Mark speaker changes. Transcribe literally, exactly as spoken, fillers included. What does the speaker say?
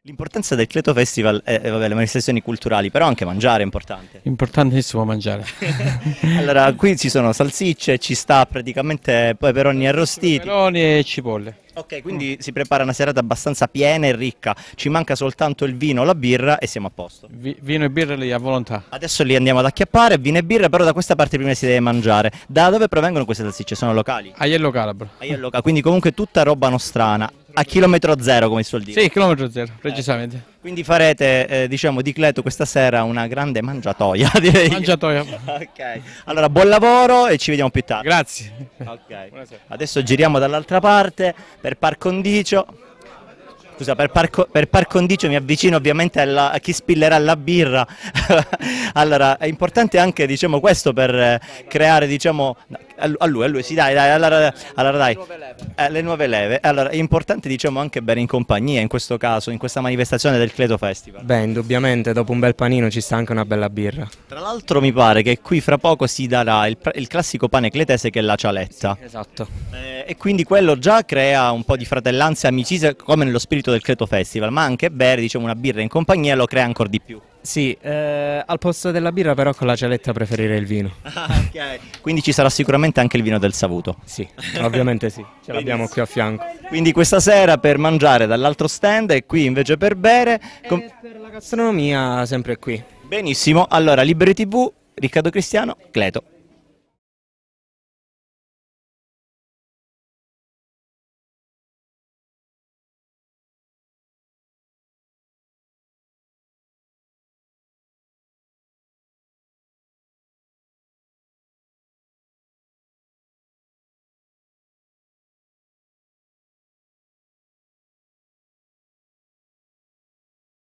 Speaker 1: L'importanza del Cleto Festival è, è, vabbè, le manifestazioni culturali, però anche mangiare è importante.
Speaker 2: Importantissimo mangiare.
Speaker 1: Allora, qui ci sono salsicce, ci sta praticamente peperoni arrostiti.
Speaker 2: Peperoni e cipolle.
Speaker 1: Ok, quindi si prepara una serata abbastanza piena e ricca, ci manca soltanto il vino, la birra e siamo a posto.
Speaker 2: Vi- vino e birra lì a volontà.
Speaker 1: Adesso li andiamo ad acchiappare, vino e birra, però da questa parte prima si deve mangiare. Da dove provengono queste salsicce? Sono locali?
Speaker 2: Aiello Calabro.
Speaker 1: Aiello, quindi comunque tutta roba nostrana, a chilometro zero come si suol dire.
Speaker 2: Sì, chilometro zero, precisamente.
Speaker 1: Quindi farete, eh, diciamo, di Cleto questa sera una grande mangiatoia, direi.
Speaker 2: Mangiatoia.
Speaker 1: Ok, allora buon lavoro e ci vediamo più tardi.
Speaker 2: Grazie.
Speaker 1: Ok, adesso giriamo dall'altra parte per par condicio. Scusa, per par, co- per par condicio mi avvicino ovviamente alla- a chi spillerà la birra. Allora, è importante anche, diciamo, questo per eh, creare, diciamo, a lu- a lui, a lui, sì, dai, dai, allora, allora dai, Eh, le nuove leve. Allora, è importante, diciamo, anche bere in compagnia, in questo caso, in questa manifestazione del Cleto Festival.
Speaker 3: Beh, indubbiamente dopo un bel panino ci sta anche una bella birra.
Speaker 1: Tra l'altro mi pare che qui fra poco si darà il, pra- il classico pane cletese che è la cialetta.
Speaker 3: Esatto.
Speaker 1: Eh, e quindi quello già crea un po' di fratellanza e amicizia come nello spirito del Cleto Festival, ma anche bere, diciamo, una birra in compagnia lo crea ancora di più.
Speaker 3: Sì, eh, al posto della birra però con la cialetta preferirei il vino.
Speaker 1: Ok. Quindi ci sarà sicuramente anche il vino del Savuto.
Speaker 3: Sì, ovviamente sì, ce l'abbiamo qui a fianco.
Speaker 1: Quindi questa sera per mangiare dall'altro stand e qui invece per bere. com-
Speaker 3: E per la gastronomia sempre qui.
Speaker 1: Benissimo, allora Liberi T V, Riccardo Cristiano, Cleto.